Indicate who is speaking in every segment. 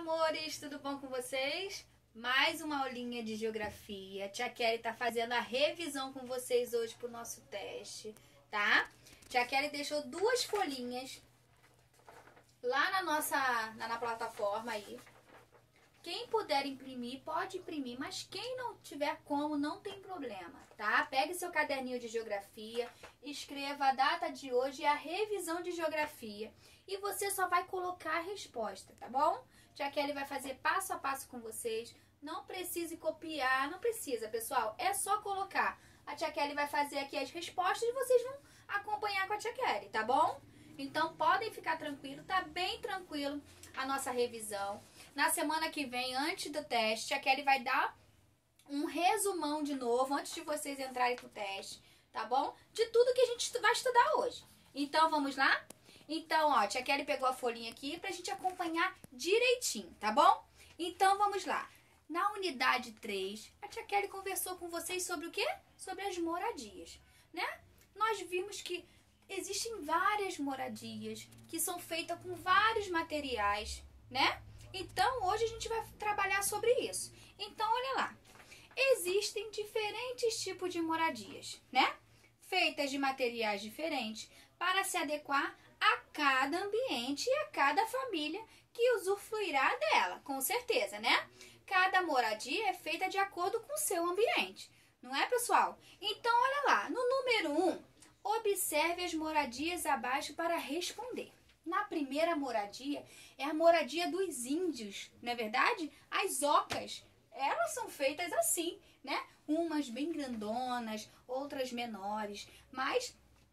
Speaker 1: amores, tudo bom com vocês? Mais uma aulinha de geografia. Tia Kelly tá fazendo a revisão com vocês hoje pro nosso teste, tá? Tia Kelly deixou duas folhinhas lá na plataforma aí. Quem puder imprimir, pode imprimir, mas quem não tiver como, não tem problema, tá? Pegue seu caderninho de geografia, escreva a data de hoje e a revisão de geografia. E você só vai colocar a resposta, tá bom? Tia Kelly vai fazer passo a passo com vocês. Não precise copiar, não precisa, pessoal. É só colocar. A Tia Kelly vai fazer aqui as respostas e vocês vão acompanhar com a Tia Kelly, tá bom? Então podem ficar tranquilos, tá bem tranquilo a nossa revisão. Na semana que vem, antes do teste, a Kelly vai dar um resumão de novo, antes de vocês entrarem pro teste, tá bom? De tudo que a gente vai estudar hoje. Então, vamos lá? Então, ó, a Tia Kelly pegou a folhinha aqui pra gente acompanhar direitinho, tá bom? Então, vamos lá. Na unidade 3, a Tia Kelly conversou com vocês sobre o quê? Sobre as moradias, né? Nós vimos que existem várias moradias que são feitas com vários materiais, né? Então, hoje a gente vai trabalhar sobre isso. Então, olha lá. Existem diferentes tipos de moradias, né? Feitas de materiais diferentes para se adequar a cada ambiente e a cada família que usufruirá dela, com certeza, né? Cada moradia é feita de acordo com o seu ambiente, não é, pessoal? Então, olha lá. No número 1, observe as moradias abaixo para responder. Na primeira moradia, é a moradia dos índios, não é verdade? As ocas, elas são feitas assim, né? Umas bem grandonas, outras menores, mas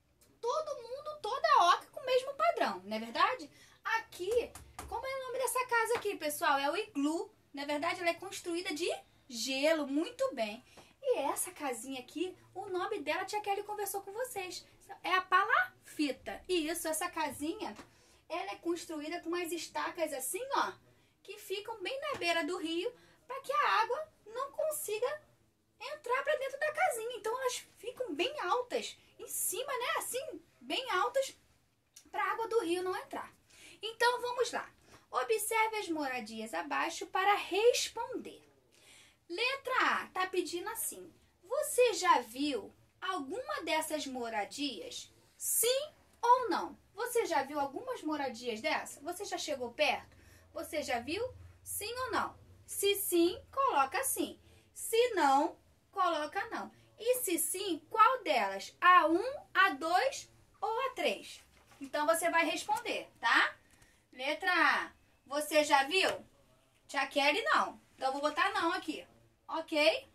Speaker 1: todo mundo, toda oca com o mesmo padrão, não é verdade? Aqui, como é o nome dessa casa aqui, pessoal? É o iglu, não é verdade? Ela é construída de gelo, muito bem. E essa casinha aqui, o nome dela, a Tia Kelly conversou com vocês. É a palafita. E isso, essa casinha, ela é construída com umas estacas assim, ó, que ficam bem na beira do rio, para que a água não consiga entrar para dentro da casinha. Então elas ficam bem altas, em cima, né, assim, bem altas, para a água do rio não entrar. Então vamos lá. Observe as moradias abaixo para responder. Letra A tá pedindo assim: você já viu alguma dessas moradias? Sim ou não? Você já viu algumas moradias dessa? Você já chegou perto? Você já viu? Sim ou não? Se sim, coloca sim. Se não, coloca não. E se sim, qual delas? A1, A2 ou A3? Então você vai responder, tá? Letra A. Você já viu? Tia Kelly não. Então eu vou botar não aqui. Ok?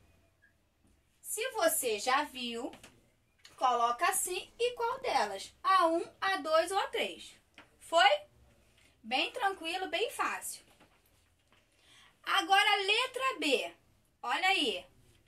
Speaker 1: Se você já viu, coloca sim. E qual delas? A1, A2 ou A3? Foi? Bem tranquilo, bem fácil. Agora, letra B. Olha aí.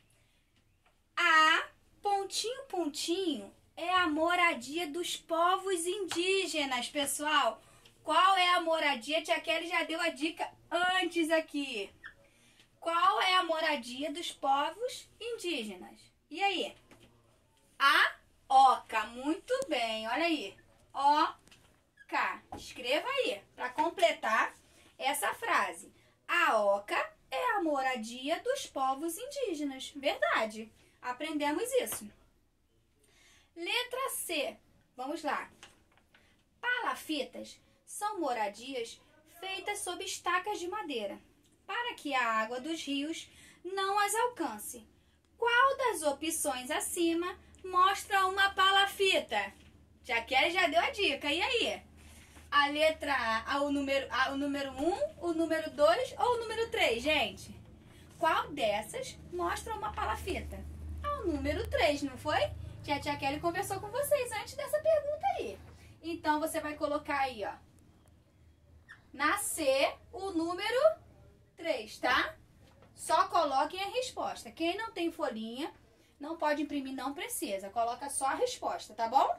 Speaker 1: A pontinho, pontinho é a moradia dos povos indígenas, pessoal. Qual é a moradia? Tia Kelly já deu a dica antes aqui. Qual é a moradia dos povos indígenas? E aí? A oca. Muito bem. Olha aí. Oca. Escreva aí para completar essa frase. A oca é a moradia dos povos indígenas. Verdade. Aprendemos isso. Letra C. Vamos lá. Palafitas são moradias feitas sob estacas de madeira, para que a água dos rios não as alcance. Qual das opções acima mostra uma palafita? Tia Kelly já deu a dica. E aí? A letra A, o número 1, o número 2 ou o número 3, gente? Qual dessas mostra uma palafita? O número 3, não foi? Tia Kelly conversou com vocês antes dessa pergunta aí. Então, você vai colocar aí, ó, na C, o número 3, tá? Só coloquem a resposta. Quem não tem folhinha, não pode imprimir, não precisa. Coloca só a resposta, tá bom?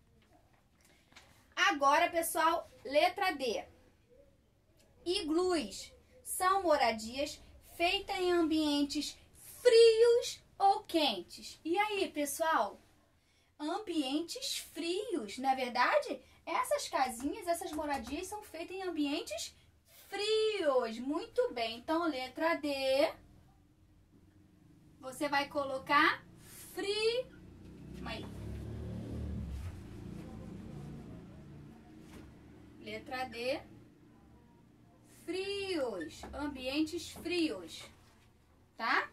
Speaker 1: Agora, pessoal, letra D. Iglus são moradias feitas em ambientes frios ou quentes. E aí, pessoal? Ambientes frios, não é verdade? Essas casinhas, essas moradias são feitas em ambientes frios. Muito bem. Então, letra D. Você vai colocar frio. Aí. Letra D. Frios. Ambientes frios. Tá?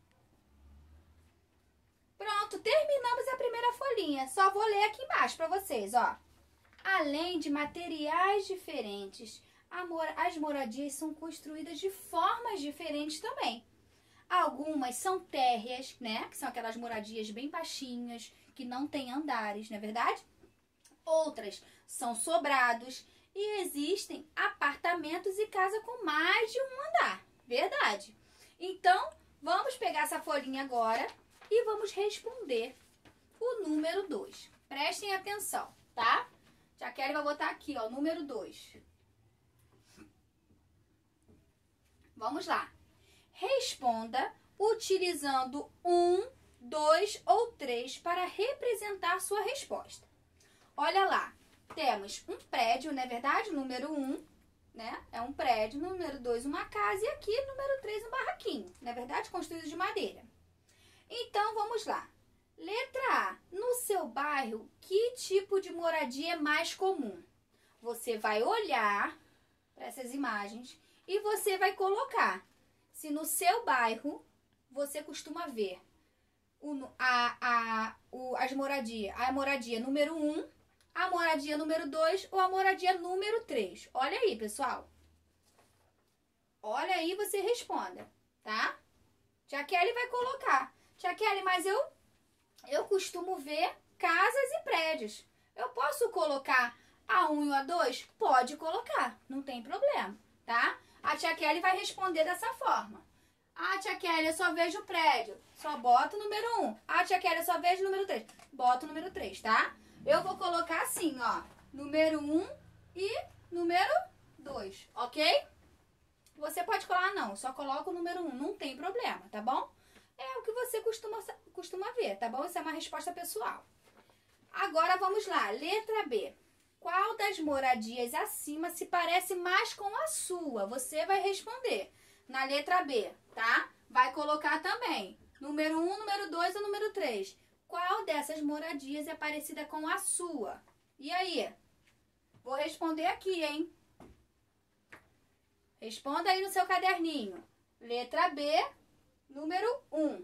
Speaker 1: Pronto, terminamos a primeira folhinha. Só vou ler aqui embaixo para vocês, ó. Além de materiais diferentes, as moradias são construídas de formas diferentes também. Algumas são térreas, né? Que são aquelas moradias bem baixinhas, que não têm andares, não é verdade? Outras são sobrados e existem apartamentos e casas com mais de um andar. Verdade. Então, vamos pegar essa folhinha agora e vamos responder o número 2. Prestem atenção, tá? Tia Kelly vai botar aqui, ó, número 2. Vamos lá. Responda utilizando 1, 2 ou 3 para representar sua resposta. Olha lá, temos um prédio, não é verdade? Número 1, né? É um prédio. Número 2, uma casa. E aqui, número 3, um barraquinho. Não é verdade? Construído de madeira. Então, vamos lá. Letra A. No seu bairro, que tipo de moradia é mais comum? Você vai olhar para essas imagens e você vai colocar se no seu bairro você costuma ver a moradia número 1, a moradia número 2 ou a moradia número 3. Olha aí, pessoal. Olha aí, você responda, tá? Tia Kelly vai colocar. Tia Kelly, mas eu costumo ver casas e prédios. Eu posso colocar a 1 e a 2? Pode colocar, não tem problema, tá? A tia Kelly vai responder dessa forma. Ah, tia Kelly, eu só vejo prédio. Só bota o número 1. Ah, tia Kelly, eu só vejo o número 3. Bota o número 3, tá? Eu vou colocar assim, ó. Número 1 e número 2, ok? Você pode colar, não. Só coloca o número 1. Não tem problema, tá bom? É o que você costuma ver, tá bom? Isso é uma resposta pessoal. Agora, vamos lá. Letra B. Qual das moradias acima se parece mais com a sua? Você vai responder na letra B, tá? Vai colocar também número 1, número 2 ou número 3. Qual dessas moradias é parecida com a sua? E aí? Vou responder aqui, hein? Responda aí no seu caderninho. Letra B, número 1.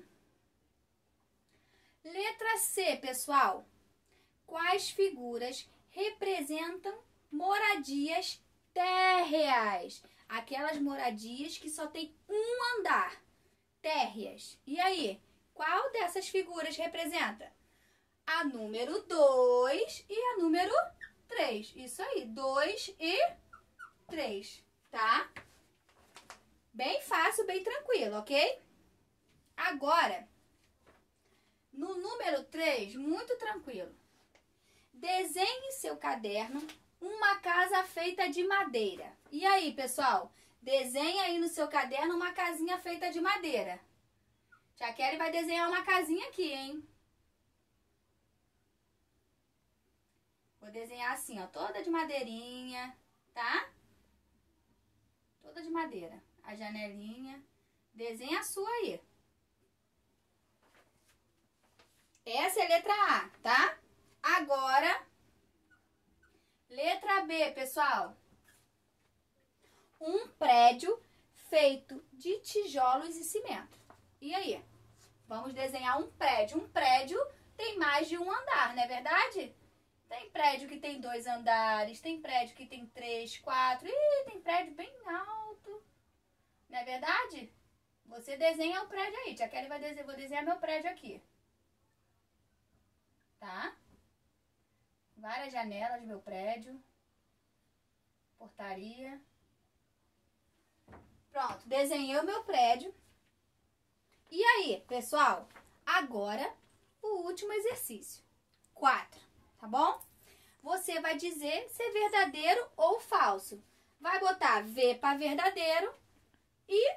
Speaker 1: Letra C, pessoal. Quais figuras representam moradias térreas? Aquelas moradias que só tem um andar. Térreas. E aí? Qual dessas figuras representa? A número 2 e a número 3. Isso aí, 2 e 3, tá? Bem fácil, bem tranquilo, ok? Agora, no número 3, muito tranquilo. Desenhe em seu caderno uma casa feita de madeira. E aí, pessoal? Desenhe aí no seu caderno uma casinha feita de madeira. Tia Kelly vai desenhar uma casinha aqui, hein? Vou desenhar assim, ó, toda de madeirinha, tá? Toda de madeira. A janelinha. Desenha a sua aí. Essa é a letra A, tá? Agora, letra B, pessoal. Um prédio feito de tijolos e cimento. E aí? Vamos desenhar um prédio. Um prédio tem mais de um andar, não é verdade? Tem prédio que tem 2 andares, tem prédio que tem 3, 4. Ih, tem prédio bem alto. Não é verdade? Você desenha o prédio aí. Tia Kelly vou desenhar meu prédio aqui. Tá? Várias janelas do meu prédio. Portaria. Pronto, desenhei o meu prédio. E aí, pessoal? Agora, o último exercício. 4, tá bom? Você vai dizer se é verdadeiro ou falso. Vai botar V para verdadeiro e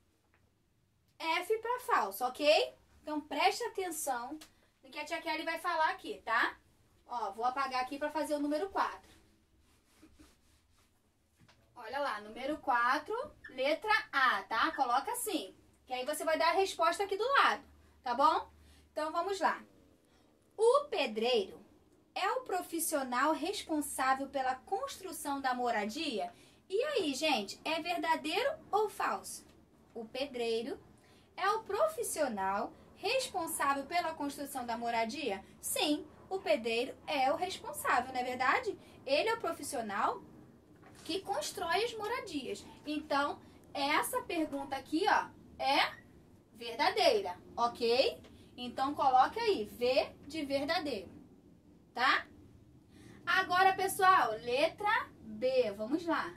Speaker 1: F para falso, ok? Então, preste atenção no que a tia Kelly vai falar aqui, tá? Ó, vou apagar aqui para fazer o número 4. Olha lá, número 4, letra A, tá? Coloca assim, que aí você vai dar a resposta aqui do lado, tá bom? Então, vamos lá. O pedreiro é o profissional responsável pela construção da moradia? E aí, gente, é verdadeiro ou falso? O pedreiro é o profissional responsável pela construção da moradia? Sim, o pedreiro é o responsável, não é verdade? Ele é o profissional que constrói as moradias. Então, essa pergunta aqui, ó, é verdadeira, ok? Então, coloque aí, V de verdadeiro, tá? Agora, pessoal, letra B, vamos lá.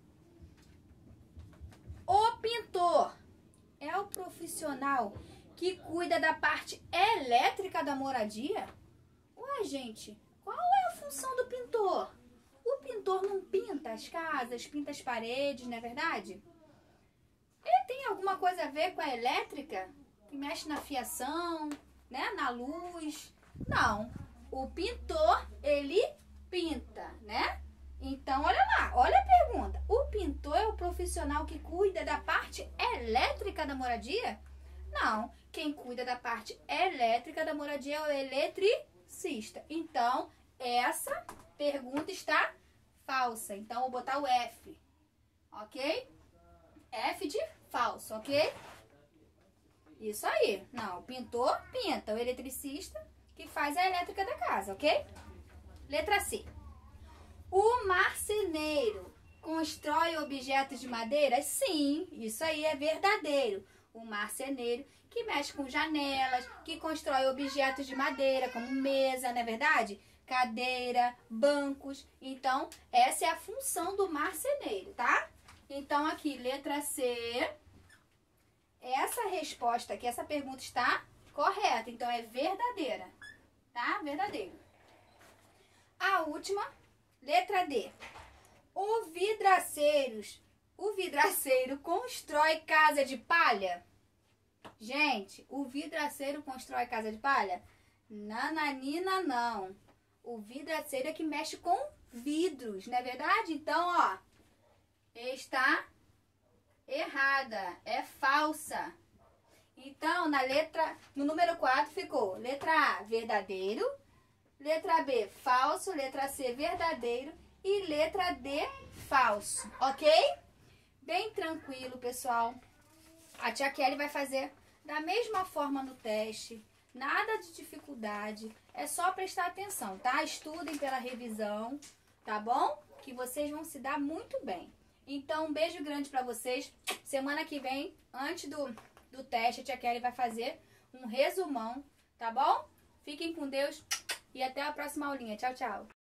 Speaker 1: O pintor é o profissional que cuida da parte elétrica da moradia? Ué, gente, qual é a função do pintor? O pintor não pinta as casas, pinta as paredes, não é verdade? Ele tem alguma coisa a ver com a elétrica? Que mexe na fiação, né? Na luz? Não. O pintor, ele pinta, né? Então, olha lá, olha a pergunta. O pintor é o profissional que cuida da parte elétrica da moradia? Não. Quem cuida da parte elétrica da moradia é o eletricista. Então, essa pergunta está falsa. Então, vou botar o F, ok? F de falso, ok? Isso aí. Não, o pintor pinta, o eletricista que faz a elétrica da casa, ok? Letra C. O marceneiro constrói objetos de madeira? Sim, isso aí é verdadeiro. O marceneiro que mexe com janelas, que constrói objetos de madeira, como mesa, não é verdade? Cadeira, bancos. Então, essa é a função do marceneiro, tá? Então, aqui, letra C. Essa resposta aqui, essa pergunta está correta. Então, é verdadeira, tá? Verdadeiro. A última, letra D. O vidraceiro constrói casa de palha? Gente, o vidraceiro constrói casa de palha? Nananina, não. O vidraceiro é que mexe com vidros, não é verdade? Então, ó, está errada, é falsa. Então, no número 4 ficou letra A, verdadeiro, letra B, falso, letra C, verdadeiro e letra D, falso, ok? Bem tranquilo, pessoal. A tia Kelly vai fazer da mesma forma no teste, nada de dificuldade, é só prestar atenção, tá? Estudem pela revisão, tá bom? Que vocês vão se dar muito bem. Então, um beijo grande pra vocês. Semana que vem, antes do teste, a tia Kelly vai fazer um resumão, tá bom? Fiquem com Deus e até a próxima aulinha. Tchau, tchau.